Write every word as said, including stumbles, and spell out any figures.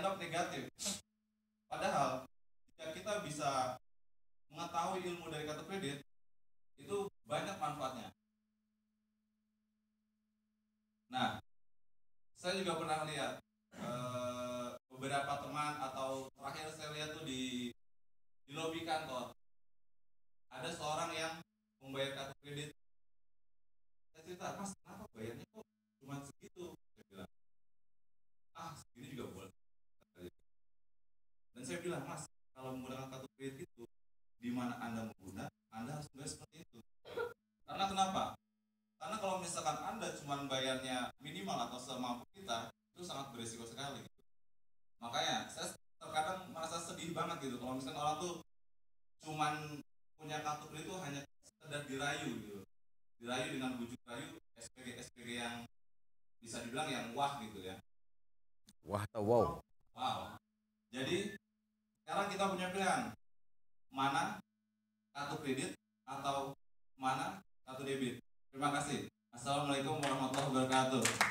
dianggap negatif. Padahal jika kita bisa mengetahui ilmu dari kartu kredit, itu banyak manfaatnya. Nah, saya juga pernah lihat eh, beberapa teman atau terakhir saya lihat tuh di di lobi kantor ada seorang yang membayar kartu kredit. Saya cerita, Mas, kenapa bayarnya kok cuma segitu? Saya bilang, ah segini juga boleh. Dan saya bilang, Mas, kalau menggunakan kartu kredit itu di mana Anda menggunakan, Anda harus bayar seperti itu. Karena kenapa? Karena kalau misalkan Anda cuma bayarnya minimal atau semampu kita, itu sangat berisiko sekali. Gitu. Makanya saya terkadang merasa sedih banget gitu kalau misalkan orang tuh cuman punya kartu kredit itu hanya sekedar dirayu gitu. Dirayu dengan bujuk rayu S P G S P G yang bisa dibilang yang wah gitu ya. Wah atau wow. Wow. Jadi sekarang kita punya pilihan, mana kartu kredit atau mana kartu debit. Terima kasih. Assalamualaikum warahmatullahi wabarakatuh.